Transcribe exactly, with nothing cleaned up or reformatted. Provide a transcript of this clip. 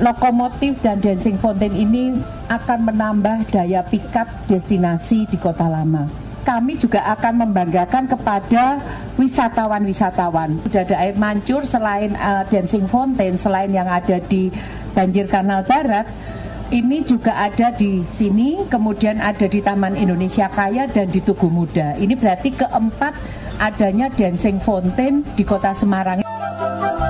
lokomotif dan dancing fountain ini akan menambah daya pikat destinasi di Kota Lama. Kami juga akan membanggakan kepada wisatawan-wisatawan. Sudah ada air mancur selain uh, dancing fountain, selain yang ada di Banjir Kanal Barat, ini juga ada di sini, kemudian ada di Taman Indonesia Kaya dan di Tugu Muda. Ini berarti keempat adanya dancing fountain di Kota Semarang.